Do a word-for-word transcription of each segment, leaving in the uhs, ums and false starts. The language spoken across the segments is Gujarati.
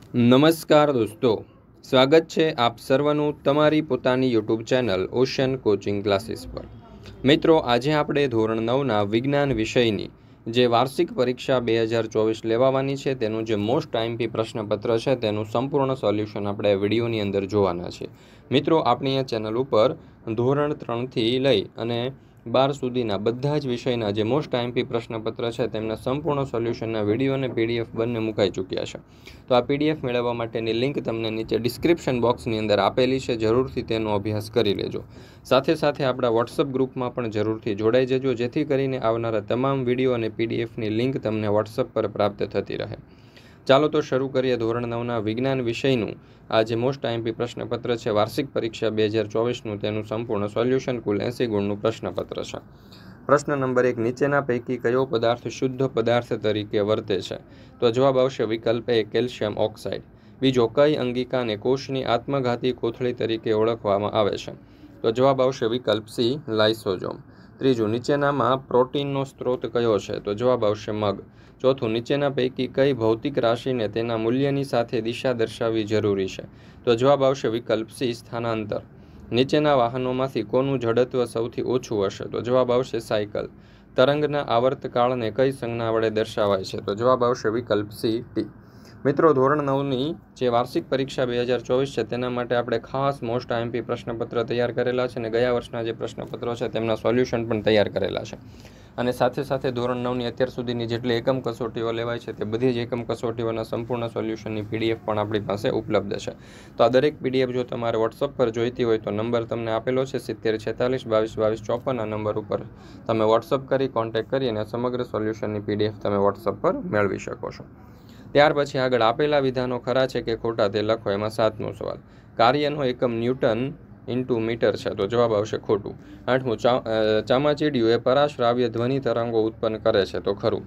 નમસ્કાર દોસ્તો, સ્વાગત છે આપ સર્વનું તમારી પોતાની YouTube channel ocean coaching classes પર। મિત્રો, આજે આપણે ધોરણ નવના વિજ્ઞાન વિષયની જે વાર્ષિક પરીક્ષા બે હજાર ચોવીસ લેવાવાની છે તેનું જે મોસ્ટ આઈએમપી પ્રશ્નપત્ર છે તેનું સંપૂર્ણ સોલ્યુશન આપણે વિડીયોની અંદર જોવાના છે। મિત્રો, આપણી આ ચેનલ ઉપર ધોરણ ત્રણથી લઈ અને બાર સુધીના બધા જ વિષયના જે મોસ્ટ આઈએમપી પ્રશ્નપત્ર છે તેમના સંપૂર્ણ સોલ્યુશનના વિડીયો અને પીડીએફ બંને મુકાઈ ચૂક્યા છે। તો આ પીડીએફ મેળવવા માટેની લિંક તમને નીચે ડિસ્ક્રિપ્શન બોક્સની અંદર આપેલી છે, જરૂરથી તેનો અભ્યાસ કરી લેજો। સાથે સાથે આપણા વોટ્સઅપ ગ્રુપમાં પણ જરૂરથી જોડાઈ જજો, જેથી કરીને આવનારા તમામ વિડીયો અને પીડીએફની લિંક તમને વોટ્સઅપ પર પ્રાપ્ત થતી રહે। ચાલો તો શરૂ કરીએ ધોરણ નવના વિજ્ઞાન વિષયનું આ જે મોસ્ટ આઈએમપી પ્રશ્નપત્ર છે વાર્ષિક પરીક્ષા બે હજાર ચોવીસનું તેનું સંપૂર્ણ સોલ્યુશન કુલ એંસી ગુણનું પ્રશ્નપત્ર છે। પ્રશ્ન નંબર એક, નીચેના પૈકી કયો પદાર્થ શુદ્ધ પદાર્થ તરીકે વર્તે છે? તો જવાબ આવશે વિકલ્પ એ, કેલ્શિયમ ઓક્સાઇડ। બીજો, કઈ અંગિકાને કોષની આત્મઘાતી કોથળી તરીકે ઓળખવામાં આવે છે? તો જવાબ આવશે વિકલ્પ સી, લાઇસોઝોમ। ત્રીજું, નીચેનામાં પ્રોટીનનો સ્ત્રોત કયો છે? તો જવાબ આવશે મગ। ચોથું, નીચેના પૈકી કઈ ભૌતિક રાશિને તેના મૂલ્યની સાથે દિશા દર્શાવવી જરૂરી છે? તો જવાબ આવશે વિકલ્પ સી, સ્થાનાંતર। નીચેના વાહનોમાંથી કોનું જડત્વ સૌથી ઓછું હશે? તો જવાબ આવશે સાયકલ। તરંગના આવર્તકાળને કઈ સંજ્ઞા વડે દર્શાવાય છે? તો જવાબ આવશે વિકલ્પ સી, ટી। મિત્રો, ધોરણ નવની જે વાર્ષિક પરીક્ષા બે હજાર ચોવીસ છે તેના માટે આપણે ખાસ મોસ્ટ આઈએમપી પ્રશ્નપત્ર તૈયાર કરેલા છે અને ગયા વર્ષના જે પ્રશ્નપત્રો છે તેમના સોલ્યુશન પણ તૈયાર કરેલા છે। અને સાથે સાથે ધોરણ નવની અત્યાર સુધીની જેટલી એકમ કસોટીઓ લેવાય છે તે બધી જ એકમ કસોટીઓના સંપૂર્ણ સોલ્યુશનની પીડીએફ પણ આપણી પાસે ઉપલબ્ધ છે। તો આ દરેક પીડીએફ જો તમારે વોટ્સઅપ પર જોઈતી હોય તો નંબર તમને આપેલો છે સિત્તેર છેતાલીસ બાવીસ બાવીસ ચોપન, આ નંબર ઉપર તમે વોટ્સઅપ કરી કોન્ટેક્ટ કરી અને સમગ્ર સોલ્યુશનની પીડીએફ તમે વોટ્સઅપ પર મેળવી શકો છો। ત્યાર પછી આગળ આપેલા વિધાનો ખરા છે કે ખોટા તે લખો। એમાં સાતમો સવાલ, કાર્યનો એકમ ન્યૂટન ઇન્ટુ મીટર છે? તો જવાબ આવશે ખોટું। આઠમું, ચામાચીડિયું એ પરાશ્રાવ્ય ધ્વનિ તરંગો ઉત્પન્ન કરે છે? તો ખરું।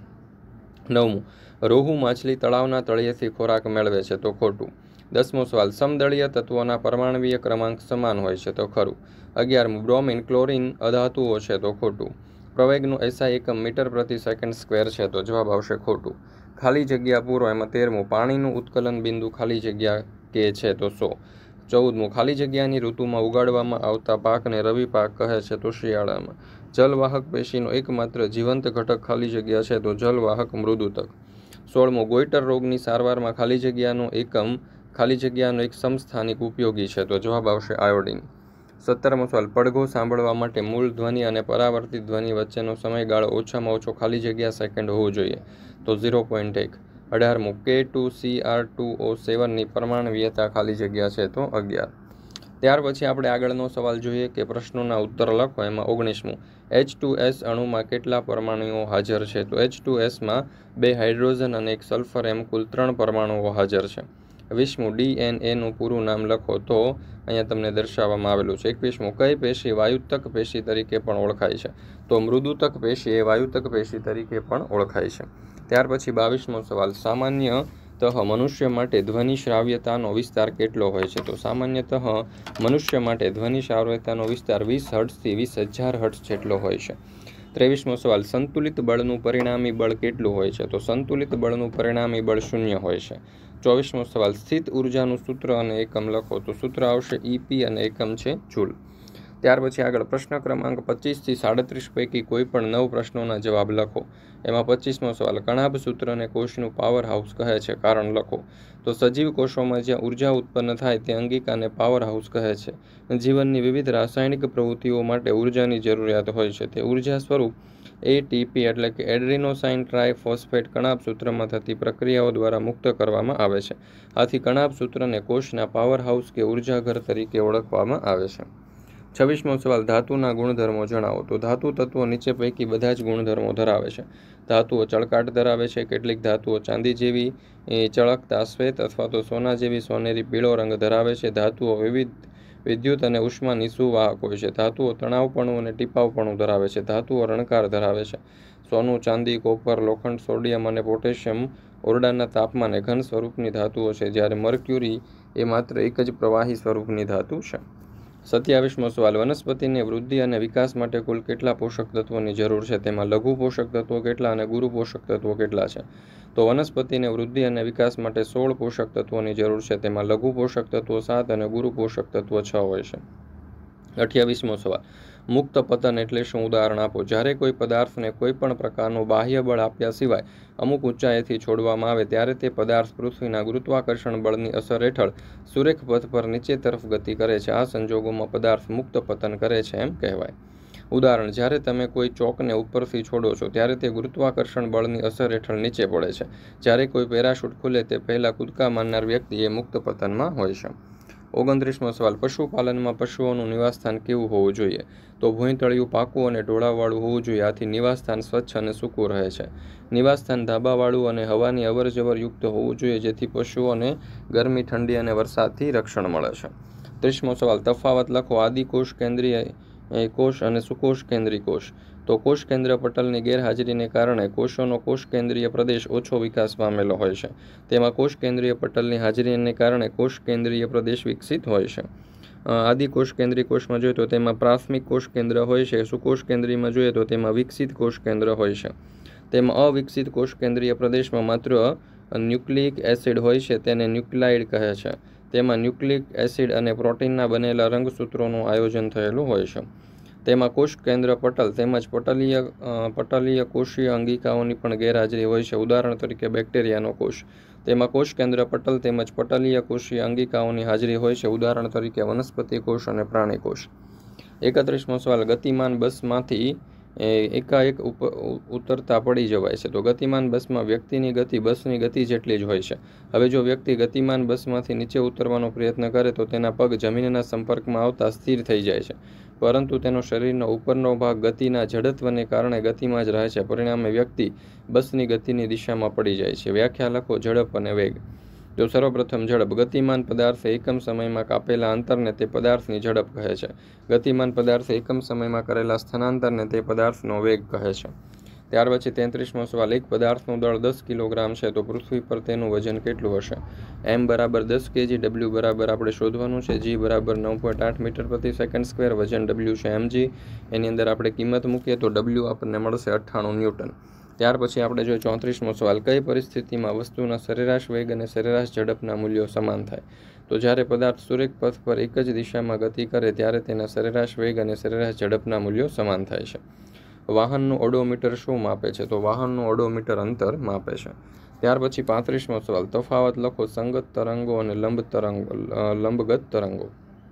નવમું, રોહુ માછલી તળાવના તળિયેથી ખોરાક મેળવે છે? તો ખોટું। દસમો સવાલ, સમદળીય તત્વોના પરમાણવીય ક્રમાંક સમાન હોય છે? તો ખરું। અગિયારમું, બ્રોમિન ક્લોરિન અધાતુઓ છે? તો ખોટું। પ્રવેગનું એસઆઈ એકમ મીટર પ્રતિ સેકન્ડ સ્ક્વેર છે? તો જવાબ આવશે ખોટું। ખાલી જગ્યા પૂરો। એમાં તેરમું, પાણીનું ઉત્કલન બિંદુ ખાલી જગ્યા કે છે? તો સો। ચૌદમું, ખાલી જગ્યાની ઋતુમાં ઉગાડવામાં આવતા પાકને રવિ પાક કહે છે? તો શિયાળામાં। જલવાહક પેશીનો એકમાત્ર જીવંત ઘટક ખાલી જગ્યા છે? તો જલવાહક મૃદુતક। સોળમું, ગોઈટર રોગની સારવારમાં ખાલી જગ્યાનો એકમ ખાલી જગ્યાનો એક સમસ્થાનિક ઉપયોગી છે? તો જવાબ આવશે આયોડિન। સત્તરમો સવાલ, પડઘો સાંભળવા માટે મૂળ ધ્વનિ અને પરાવર્તિત ધ્વનિ વચ્ચેનો સમયગાળો ઓછામાં ઓછો ખાલી જગ્યા સેકન્ડ હોવો જોઈએ? તો ઝીરો પોઈન્ટ એક। અઢારમું, K two C R two O સેવનની પરમાણવીયતા ખાલી જગ્યા છે? તો અગિયાર। ત્યાર પછી આપણે આગળનો સવાલ જોઈએ કે પ્રશ્નોના ઉત્તર લખો। એમાં ઓગણીસમું, એચ ટુ એસ અણુમાં કેટલા પરમાણુઓ હાજર છે? તો એચ ટુ એસમાં બે હાઇડ્રોજન અને એક સલ્ફર એમ કુલ ત્રણ પરમાણુઓ હાજર છે। વીસમું, ડીએનએનું પૂરું નામ લખો। તો અહીંયા તમને દર્શાવવામાં આવેલું છે। એકવીસમું, કઈ પેશી વાયુતક પેશી તરીકે પણ ઓળખાય છે? તો મૃદુતક પેશી એ વાયુતક પેશી તરીકે પણ ઓળખાય છે। ત્યાર પછી બાવીસમો સવાલ, સામાન્યતઃ મનુષ્ય માટે ધ્વનિ શ્રાવ્યતાનો વિસ્તાર કેટલો હોય છે? તો સામાન્યતઃ મનુષ્ય માટે ધ્વનિ શ્રાવ્યતાનો વિસ્તાર વીસ હર્ટ્ઝથી વીસ હજાર હર્ટ્ઝ જેટલો હોય છે। ત્રેવીસમો સવાલ, સંતુલિત બળનું પરિણામી બળ કેટલું હોય છે? તો સંતુલિત બળનું પરિણામી બળ શૂન્ય હોય છે। ચોવીસમો સવાલ, સ્થિત ઉર્જાનું સૂત્ર અને એકમ લખો। તો સૂત્ર આવશે ઈપી અને એકમ છે જૂલ। ત્યાર પછી આગળ પ્રશ્ન ક્રમાંક પચીસથી સાડત્રીસ પૈકી કોઈ પણ નવ પ્રશ્નોના જવાબ લખો। એમાં પચીસમો સવાલ, કણાભ સૂત્રને કોષનું પાવર હાઉસ કહે છે? કારણ લખો। તો સજીવ કોષોમાં જ્યાં ઉર્જા ઉત્પન્ન થાય તે અંગિકાને પાવર હાઉસ કહે છે। જીવનની વિવિધ રાસાયણિક પ્રવૃત્તિઓ માટે ઉર્જાની જરૂરિયાત હોય છે, તે ઉર્જા સ્વરૂપ એટીપી એટલે કે એડ્રીનોસાઇન ટ્રાયફોસ્ફેટ કણાભ સૂત્રમાં થતી પ્રક્રિયાઓ દ્વારા મુક્ત કરવામાં આવે છે। આથી કણાભ સૂત્રને કોષના પાવર હાઉસ કે ઉર્જાઘર તરીકે ઓળખવામાં આવે છે। છવ્વીસમો સવાલ, ધાતુના ગુણધર્મો જણાવો। તો ધાતુ તત્વો નીચે પૈકી બધા જ ગુણધર્મો ધરાવે છે। ધાતુઓ ચળકાટ ધરાવે છે। કેટલીક ધાતુઓ ચાંદી જેવી ચળકતા શ્વેત અથવા તો સોના જેવી સોનેરી પીળો રંગ ધરાવે છે। ધાતુઓ વિવિધ વિદ્યુત અને ઉષ્માની સુવાહક હોય છે। ધાતુઓ તણાવપણું અને ટીપાવપણું ધરાવે છે। ધાતુઓ રણકાર ધરાવે છે। સોનું, ચાંદી, કોપર, લોખંડ, સોડિયમ અને પોટેશિયમ ઓરડાના તાપમાને ઘન સ્વરૂપની ધાતુઓ છે, જ્યારે મર્ક્યુરી એ માત્ર એક જ પ્રવાહી સ્વરૂપની ધાતુ છે। સત્યાવીસમો સવાલ, વનસ્પતિની વૃદ્ધિ અને વિકાસ માટે કુલ કેટલા પોષક તત્વોની જરૂર છે? તેમાં લઘુ પોષક તત્વો કેટલા અને ગુરુ પોષક તત્વો કેટલા છે? તો વનસ્પતિને વૃદ્ધિ અને વિકાસ માટે સોળ પોષક તત્વોની જરૂર છે. તેમાં લઘુ પોષક તત્વો સાત અને ગુરુ પોષક તત્વો છ હોય છે. અઠ્યાવીસમો સવાલ, મુક્ત પતન એટલે શું? ઉદાહરણ આપો. જ્યારે કોઈ પદાર્થને કોઈ પણ પ્રકારનું બાહ્ય બળ આપ્યા સિવાય અમુક ઊંચાઈથી છોડવામાં આવે ત્યારે તે પદાર્થ પૃથ્વીના ગુરુત્વાકર્ષણ બળની અસર હેઠળ સુરેખ પથ પર નીચે તરફ ગતિ કરે છે. આ સંજોગોમાં પદાર્થ મુક્ત પતન કરે છે એમ કહેવાય. ઉદાહરણ, જ્યારે તમે કોઈ ચોકને ઉપરથી છોડો છો ત્યારે તે ગુરુત્વાકર્ષણ બળની અસર હેઠળ નીચે પડે છે. જ્યારે કોઈ પેરાશૂટ ખુલે તે પહેલાં કૂદકા મારનાર વ્યક્તિ એ મુક્ત પતનમાં હોય છે. ઓગણત્રીસમો સવાલ, પશુપાલનમાં પશુઓનું નિવાસસ્થાન કેવું હોવું જોઈએ? તો ભૂંયતળિયું પાકું અને ઢોળાવવાળું હોવું જોઈએ. આથી નિવાસસ્થાન સ્વચ્છ અને સૂકું રહે છે. નિવાસસ્થાન ધાબાવાળું અને હવાની અવરજવર યુક્ત હોવું જોઈએ, જેથી પશુઓને ગરમી, ઠંડી અને વરસાદથી રક્ષણ મળે છે. ત્રીસમો સવાલ, તફાવત લખો. આદિ કોષ કેન્દ્રીય કોષ અને સુકોષ કેન્દ્રીય કોષ. તો કોષ કેન્દ્ર પટલની ગેરહાજરીને કારણે કોષોનો કોષ કેન્દ્રીય પ્રદેશ ઓછો વિકાસ પામેલો હોય છે. તેમાં કોષ કેન્દ્રીય પટલની હાજરીને કારણે કોષ કેન્દ્રીય પ્રદેશ વિકસિત હોય છે. આદિ કોષ કેન્દ્રીય કોષમાં જોઈએ તો તેમાં પ્રાથમિક કોષ કેન્દ્ર હોય છે. સુકોષ કેન્દ્રીયમાં જોઈએ તો તેમાં વિકસિત કોષ કેન્દ્ર હોય છે. તેમાં અવિકસિત કોષ કેન્દ્રીય પ્રદેશમાં માત્ર ન્યુક્લિક એસિડ હોય છે, તેને ન્યુક્લાઇડ કહે છે. તેમાં ન્યુક્લિક એસિડ અને પ્રોટીનના બનેલા રંગસૂત્રોનું આયોજન થયેલું હોય છે. તેમાં કોષ કેન્દ્ર પટલ તેમજ પટલીય પટલીય કોષીય અંગિકાઓની પણ ગેરહાજરી હોય છે. ઉદાહરણ તરીકે બેક્ટેરિયાનો કોષ. તેમાં કોષ કેન્દ્ર પટલ તેમજ પટલીય કોષીય અંગિકાઓની હાજરી હોય છે. ઉદાહરણ તરીકે વનસ્પતિ કોષ અને પ્રાણી કોષ. એકત્રીસમો સવાલ, ગતિમાન બસમાંથી એકાએક ઉતરતા પડી જવાય છે. તો ગતિમાન બસમાં વ્યક્તિની ગતિ બસની ગતિ જેટલી જ હોય છે. હવે જો વ્યક્તિ ગતિમાન બસમાંથી નીચે ઉતરવાનો પ્રયત્ન કરે તો તેના પગ જમીનના સંપર્કમાં આવતા સ્થિર થઈ જાય છે, પરંતુ તેનો શરીરનો ઉપરનો ભાગ ગતિના જડત્વને કારણે ગતિમાં જ રહે છે. પરિણામે વ્યક્તિ બસની ગતિની દિશામાં પડી જાય છે. વ્યાખ્યા લખો. ઝડપ અને વેગ. તો સર્વપ્રથમ ઝડપ. ગતિમાન પદાર્થે એકમ સમયમાં કાપેલા અંતરને તે પદાર્થની ઝડપ કહે છે. ગતિમાન પદાર્થે એકમ સમયમાં કરેલા સ્થાનાંતરને તે પદાર્થનો વેગ કહે છે. ત્યાર પછી તેત્રીસમો સવાલ, એક પદાર્થનું દળ દસ કિલોગ્રામ છે તો પૃથ્વી પર તેનું વજન કેટલું હશે? એમ બરાબર દસ કેજી, ડબલ્યુ બરાબર આપણે શોધવાનું છે, જી બરાબર નવ પોઈન્ટ આઠ મીટર પ્રતિ સેકન્ડ સ્ક્વેર, વજન ડબલ્યુ છે એમજી. એની અંદર આપણે કિંમત મૂકીએ તો ડબલ્યુ આપણને મળશે અઠ્ઠાણું ન્યૂટન. ત્યાર પછી આપણે જોઈએ ચોત્રીસમો સવાલ, કઈ પરિસ્થિતિમાં વસ્તુના સરેરાશ વેગ અને સરેરાશ ઝડપના મૂલ્યો સમાન થાય? તો જ્યારે પદાર્થ સુરેખ પથ પર એક જ દિશામાં ગતિ કરે ત્યારે તેના સરેરાશ વેગ અને સરેરાશ ઝડપના મૂલ્યો સમાન થાય છે. વાહનનું ઓડોમીટર શું માપે છે? તો વાહનનું ઓડોમીટર અંતર માપે છે. ત્યાર પછી પાંત્રીસમો સવાલ, તફાવત લખો. સંગત તરંગો અને લંબ તરંગો લંબગત તરંગો.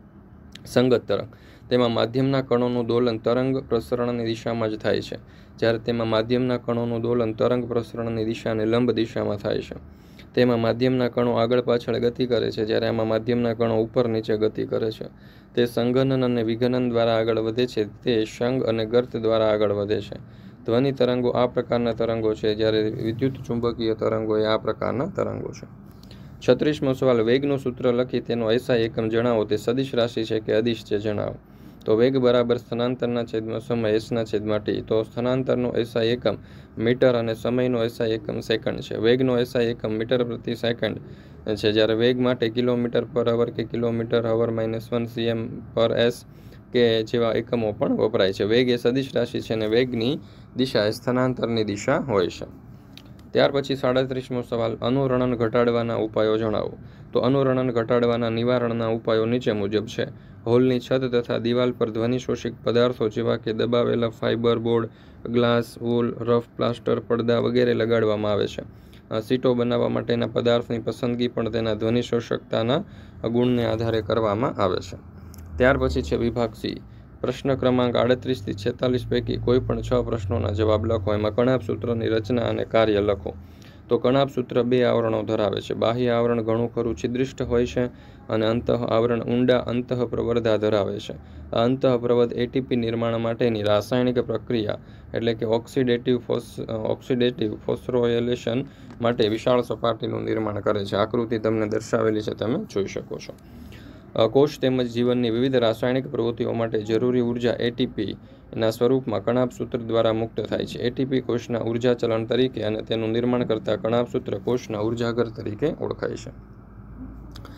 સંગત તરંગ, તેમાં માધ્યમના કણોનું દોલન તરંગ પ્રસરણની દિશામાં જ થાય છે, જ્યારે તેમાં માધ્યમના કણોનું દોલન તરંગ પ્રસરણની દિશાને લંબ દિશામાં થાય છે. તેમાં માધ્યમના કણો આગળ પાછળ ગતિ કરે છે, જ્યારે આમાં માધ્યમના કણો ઉપર નીચે ગતિ કરે છે. તે સંઘનન અને વિઘનન દ્વારા આગળ વધે છે. તે શંગ અને ગર્ત દ્વારા આગળ વધે છે. ધ્વનિ તરંગો આ પ્રકારના તરંગો છે, જ્યારે વિદ્યુત ચુંબકીય તરંગો એ આ પ્રકારના તરંગો છે. છત્રીસમો સવાલ, વેગનું સૂત્ર લખી તેનો એસઆઈ એકમ જણાવો. તે સદિશ રાશિ છે કે અદિશ છે જણાવો. તો વેગ બરાબર સ્થાનાંતરના છેદમાં સમય એસના છેદમાં ટી. તો સ્થાનાંતરનો એસઆઈ એકમ મીટર અને સમયનો એસઆઈ એકમ સેકન્ડ છે. વેગનો એસઆઈ એકમ મીટર પ્રતિ સેકન્ડ છે, જ્યારે વેગ માટે કિલોમીટર પર અવર કે kilometre hour minus one cm per s કે જેવા એકમો પણ વપરાય છે. વેગ એ સદિશ રાશિ છે અને વેગની દિશા એ સ્થાનાંતરની દિશા હોય છે. ત્યાર પછી સાડત્રીસમો સવાલ, અનુરણન ઘટાડવાના ઉપાયો જણાવો. તો અનુરણન ઘટાડવાના નિવારણના ઉપાયો નીચે મુજબ છે. હોલની છત તથા દિવાલ પર ધ્વનિશોષક પદાર્થો જેવા કે દબાવેલા fibre board, glass, wool, rough plaster, પડદા વગેરે લગાડવામાં આવે છે. સીટો બનાવવા માટેના પદાર્થની પસંદગી પણ તેના ધ્વનિશોષકતાના ગુણને આધારે કરવામાં આવે છે. ત્યાર પછી છે વિભાગ સી. પ્રશ્ન ક્રમાંક આડત્રીસથી છેતાલીસ પૈકી કોઈ પણ છ પ્રશ્નોના જવાબ લખો. એમાં કણાપ સૂત્રની રચના અને કાર્ય લખો. તો કણાપ સૂત્ર બે આવરણો ધરાવે છે. બાહ્ય આવરણ ઘણું ખરું છિદ્રિષ્ટ હોય છે અને અંતઃ આવરણ ઊંડા અંતઃ પ્રવર્ધા ધરાવે છે. આ અંતઃ પ્રવર્ધ એટીપી નિર્માણ માટેની રાસાયણિક પ્રક્રિયા એટલે કે ઓક્સિડેટિવ ફોસ ઓક્સિડેટિવ ફોસ્ફોરાયલેશન માટે વિશાળ સપાટીનું નિર્માણ કરે છે. આકૃતિ તમને દર્શાવેલી છે, તમે જોઈ શકો છો. કોષ તેમજ જીવનની વિવિધ રાસાયણિક પ્રવૃત્તિઓ માટે જરૂરી ઉર્જા એટીપી ના સ્વરૂપમાં કણાપ સૂત્ર દ્વારા મુક્ત થાય છે. એટીપી કોષના ઉર્જા ચલણ તરીકે અને તેનું નિર્માણ કરતા કણાપ સૂત્ર કોષના ઉર્જાઘર તરીકે ઓળખાય છે.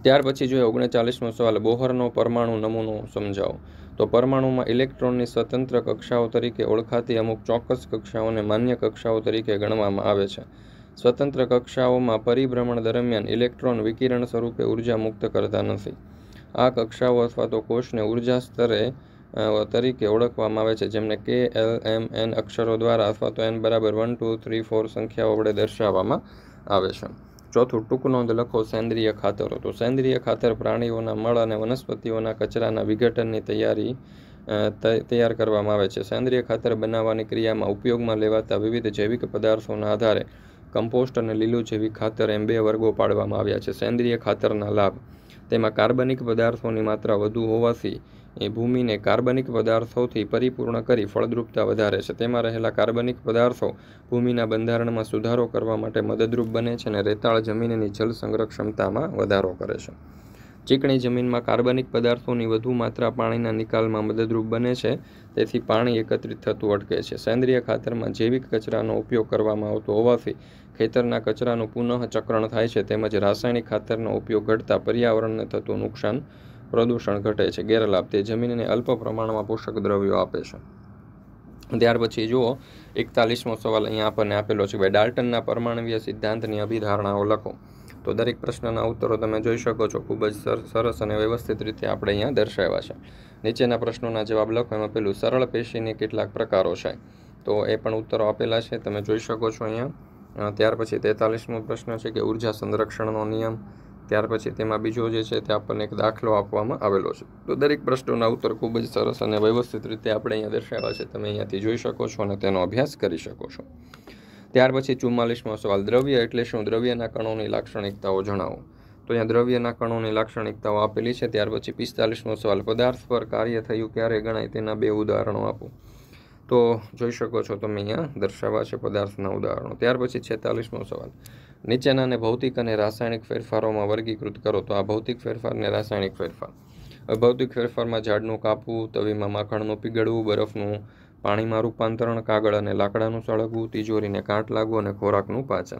ત્યાર પછી જોઈએ ઓગણચાલીસમો સવાલ, બોહરનો પરમાણુ નમૂનો સમજાવો. તો પરમાણુમાં ઇલેક્ટ્રોનની સ્વતંત્ર કક્ષાઓ તરીકે ઓળખાતી અમુક ચોક્કસ કક્ષાઓને માન્ય કક્ષાઓ તરીકે ગણવામાં આવે છે. સ્વતંત્ર કક્ષાઓમાં પરિભ્રમણ દરમિયાન ઇલેક્ટ્રોન વિકિરણ સ્વરૂપે ઉર્જા મુક્ત કરતા નથી. આ કક્ષાઓ અથવા તો કોષને ઉર્જા સ્તરે તરીકે ઓળખવામાં આવે છે, જેમને કે, એલ, એમ, એન અક્ષરો દ્વારા અથવા તો એન બરાબર વન ટુ થ્રી ફોર સંખ્યાઓ વડે દર્શાવવામાં આવે છે. ચોથું, ટૂંક નોંધ લખો. સેન્દ્રિય ખાતરો. તો સેન્દ્રિય ખાતર પ્રાણીઓના મળ અને વનસ્પતિઓના કચરાના વિઘટનની તૈયારી તૈયાર કરવામાં આવે છે. સેન્દ્રિય ખાતર બનાવવાની ક્રિયામાં ઉપયોગમાં લેવાતા વિવિધ જૈવિક પદાર્થોના આધારે કમ્પોસ્ટ અને લીલું જૈવિક ખાતર એમ બે વર્ગો પાડવામાં આવ્યા છે. સેન્દ્રિય ખાતરના લાભ. તેમાં કાર્બનિક પદાર્થોની માત્રા વધુ હોવાથી એ ભૂમિને કાર્બનિક પદાર્થોથી પરિપૂર્ણ કરી ફળદ્રુપતા વધારે છે. તેમાં રહેલા કાર્બનિક પદાર્થો ભૂમિના બંધારણમાં સુધારો કરવા માટે મદદરૂપ બને છે અને રેતાળ જમીનની જળ સંગ્રહ ક્ષમતામાં વધારો કરે છે. ચીકણી જમીનમાં કાર્બનિક પદાર્થોની વધુ માત્રા પાણીના નિકાલમાં મદદરૂપ બને છે, તેથી પાણી એકત્રિત થતું અટકે છે. સેન્દ્રિય ખાતરમાં જૈવિક કચરાનો ઉપયોગ કરવામાં આવતો હોવાથી ખેતરના કચરાનું પુનઃચક્રણ થાય છે, તેમજ રાસાયણિક ખાતરનો ઉપયોગ ઘટતા પર્યાવરણને થતું નુકસાન પ્રદૂષણ ઘટે છે. ગેરલાભ. તે જમીનને અલ્પ પ્રમાણમાં પોષક દ્રવ્યો આપે છે. ત્યાર પછી જુઓ એકતાલીસમો સવાલ અહીંયા આપણને આપેલો છે, ભાઈ ડાલ્ટનના પરમાણવીય સિદ્ધાંતની અભિધારણાઓ લખો. તો દરેક પ્રશ્નના ઉત્તરો તમે જોઈ શકો છો, ખૂબ જ સરસ અને વ્યવસ્થિત રીતે આપણે અહીંયા દર્શાવ્યા છે. નીચેના પ્રશ્નોના જવાબ લખો. એમાં પેલું, સરળ પેશીની કેટલાક પ્રકારો છે, તો એ પણ ઉત્તરો આપેલા છે, તમે જોઈ શકો છો અહીંયા. ત્યાર પછી તેતાલીસમો પ્રશ્ન છે કે ઉર્જા સંરક્ષણનો નિયમ. ત્યાર પછી તેમાં બીજો જે છે તે આપણને એક દાખલો આપવામાં આવેલો છે. તો દરેક પ્રશ્નોના ઉત્તર ખૂબ જ સરસ અને વ્યવસ્થિત રીતે આપણે અહીંયા દર્શાવ્યા છે, તમે અહીંયાથી જોઈ શકો છો અને તેનો અભ્યાસ કરી શકો છો. ત્યાર પછી ચુમ્માલીસમો સવાલ, દ્રવ્ય એટલે શું? દ્રવ્યના કણોની લાક્ષણિકતાઓ જણાવો. તો અહીંયા દ્રવ્યના કણોની લાક્ષણિકતાઓ આપેલી છે. ત્યાર પછી પિસ્તાલીસમો સવાલ, પદાર્થ પર કાર્ય થયું ક્યારે ગણાય, તેના બે ઉદાહરણો આપો. તો જોઈ શકો છો તમે અહીંયા દર્શાવ્યા છે પદાર્થના ઉદાહરણો. ત્યાર પછી છેતાલીસમો સવાલ, નીચેનાને ભૌતિક અને રાસાયણિક ફેરફારોમાં વર્ગીકૃત કરો. તો આ ભૌતિક ફેરફાર ને રાસાયણિક ફેરફાર. ભૌતિક ફેરફારમાં ઝાડનું કાપવું, તવીમાં માખણનું પીગળવું, બરફનું પાણીમાં રૂપાંતરણ, કાગળ અને લાકડાનું સળગવું, તિજોરીને કાંટ લાગવું અને ખોરાકનું પાચન.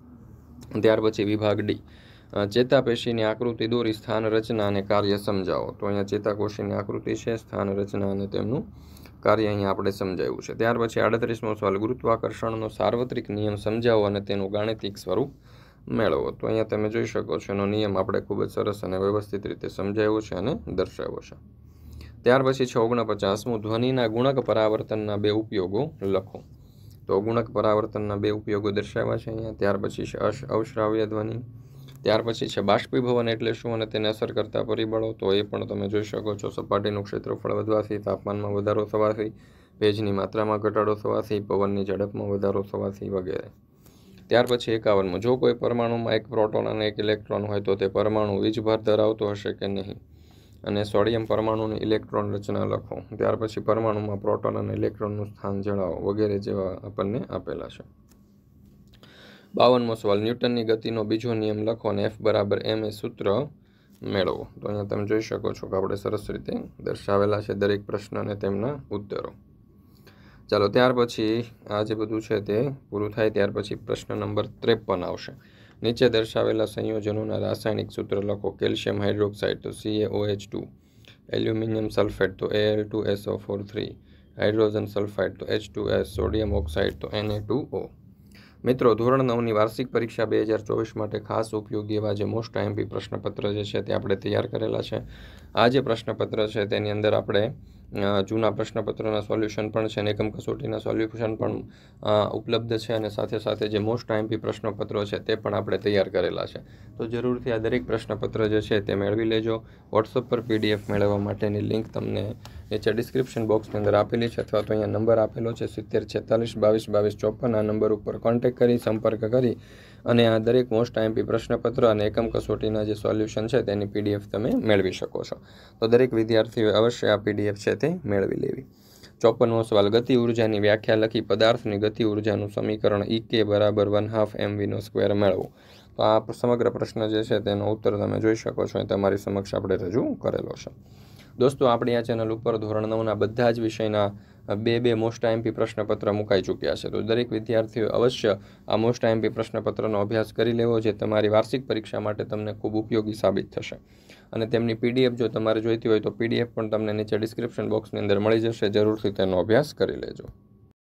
ત્યાર પછી વિભાગ ડી, ચેતાપેશીની આકૃતિ દોરી સ્થાન રચના અને કાર્ય સમજાવો. તો અહીંયા ચેતાકોશીની આકૃતિ છે, સ્થાન રચના અને તેમનું કાર્ય અહીંયા આપણે સમજાવ્યું છે. ત્યાર પછી આડત્રીસમો સવાલ, ગુરુત્વાકર્ષણનો સાર્વત્રિક નિયમ સમજાવો અને તેનું ગાણિતિક સ્વરૂપ મેળવો. તો અહીંયા તમે જોઈ શકો છો એનો નિયમ આપણે ખૂબ જ સરસ અને વ્યવસ્થિત રીતે સમજાવ્યો છે અને દર્શાવ્યો છે. ત્યાર પછી છે ઓગણપચાસમું, ધ્વનિના ગુણક પરાવર્તનના બે ઉપયોગો લખો. તો ગુણક પરાવર્તનના બે ઉપયોગો દર્શાવ્યા છે અહીંયા. ત્યાર પછી છે અવશ્રાવ્ય ધ્વનિ. ત્યાર પછી છે બાષ્પીભવન એટલે શું અને તેને અસર કરતા પરિબળો. તો એ પણ તમે જોઈ શકો છો, સપાટીનું ક્ષેત્રફળ વધવાથી, તાપમાનમાં વધારો થવાથી, ભેજની માત્રામાં ઘટાડો થવાથી, પવનની ઝડપમાં વધારો થવાથી વગેરે. ત્યાર પછી એકાવનમું, જો કોઈ પરમાણુમાં એક પ્રોટોન અને એક ઇલેક્ટ્રોન હોય તો તે પરમાણુ વીજભાર ધરાવતો હશે કે નહીં. અને સોડિયમ પરમાણુની ઇલેક્ટ્રોન રચના લખો. ત્યાર પછી પરમાણુમાં પ્રોટોન અને ઇલેક્ટ્રોનનું સ્થાન જણાવો વગેરે જેવા આપણને આપેલા છે. બાવનમો સવાલ, ન્યૂટનની ગતિનો બીજો નિયમ લખો અને એફ બરાબર એમ એ સૂત્ર મેળવો. તો અહીંયા તમે જોઈ શકો છો કે આપણે સરસ રીતે દર્શાવેલા છે દરેક પ્રશ્ન અને તેમના ઉત્તરો. ચાલો ત્યાર પછી આ જે બધું છે તે પૂરું થાય ત્યાર પછી પ્રશ્ન નંબર ત્રેપન આવશે. નીચે દર્શાવેલા સંયોજનોના રાસાયણિક સૂત્ર લખો. કેલ્શિયમ હાઇડ્રોક્સાઇડ તો C A O H two, aluminium sulphate તો A L two S O four three, hydrogen sulphide તો H two S, sodium oxide તો એન એ ટુ ઓ. મિત્રો, ધોરણ નવની વાર્ષિક પરીક્ષા બે હજાર ચોવીસ માટે ખાસ ઉપયોગી એવા જે મોસ્ટ આઈએમપી પ્રશ્નપત્ર જે છે તે આપણે તૈયાર કરેલા છે. આ જે પ્રશ્નપત્ર છે તેની અંદર આપણે જૂના પ્રશ્નપત્રના સોલ્યુશન પણ છે અને એકમ કસોટીના સોલ્યુશન પણ ઉપલબ્ધ છે અને સાથે સાથે જે મોસ્ટ આઈએમપી પ્રશ્નપત્રો છે તે પણ આપણે તૈયાર કરેલા છે. તો જરૂરથી આ દરેક પ્રશ્નપત્ર જે છે તે મેળવી લેજો. વોટ્સઅપ પર પીડીએફ મેળવવા માટેની લિંક તમને નીચે ડિસ્ક્રિપ્શન બોક્સની અંદર આપેલી છે અથવા તો અહીંયા નંબર આપેલો છે સિત્તેર છેતાલીસ બાવીસ બાવીસ ચોપન. આ નંબર ઉપર કોન્ટેક્ટ કરી સંપર્ક કરી અને આ દરેક મોસ્ટ આઈએમપી પ્રશ્નપત્ર અને એકમ કસોટીના જે સોલ્યુશન છે તેની પીડીએફ તમે મેળવી શકો છો. તો દરેક વિદ્યાર્થીઓએ અવશ્ય આ પીડીએફ છે તે મેળવી લેવી. ચોપનમો સવાલ, ગતિ ઉર્જાની વ્યાખ્યા લખી પદાર્થની ગતિ ઉર્જાનું સમીકરણ ઈ કે બરાબર વન હાફ એમ વીનો સ્ક્વેર મેળવો. તો આ સમગ્ર પ્રશ્ન જે છે તેનો ઉત્તર તમે જોઈ શકો છો એ તમારી સમક્ષ આપણે રજૂ કરેલો છે. દોસ્તો, આપણી આ ચેનલ ઉપર ધોરણ નવના બધા જ વિષયના બે બે મોસ્ટ આઈએમપી પ્રશ્નપત્ર મુકાઈ ચૂક્યા છે. તો દરેક વિદ્યાર્થીઓ અવશ્ય આ મોસ્ટ આઈએમપી પ્રશ્નપત્રનો અભ્યાસ કરી લેવો, જે તમારી વાર્ષિક પરીક્ષા માટે તમને ખૂબ ઉપયોગી સાબિત થશે. અને તેમની પીડીએફ જો તમારે જોઈતી હોય તો પીડીએફ પણ તમને નીચે ડિસ્ક્રિપ્શન બોક્સની અંદર મળી જશે. જરૂરથી તેનો અભ્યાસ કરી લેજો.